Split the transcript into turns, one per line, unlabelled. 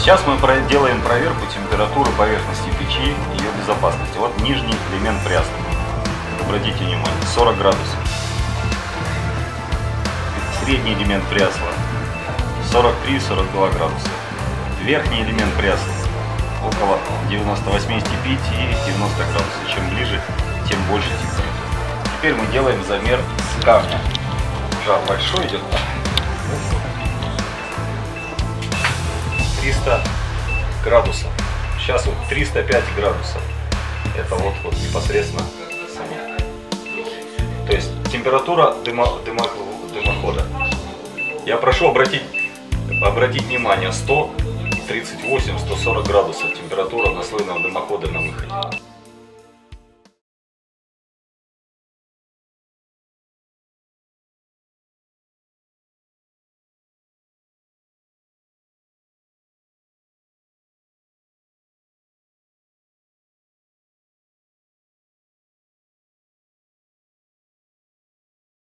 Сейчас мы делаем проверку температуры поверхности печи и ее безопасности. Вот нижний элемент прясла. Обратите внимание, 40 градусов. Средний элемент прясла 43-42 градуса. Верхний элемент прясла около 80-85 и 90 градусов. Чем ближе, тем больше температура. Теперь мы делаем замер камня. Жар большой идет. 300 градусов. Сейчас вот 305 градусов. Это вот непосредственно само. То есть температура дымохода. Я прошу обратить внимание, 138-140 градусов температура наслойного дымохода на выходе.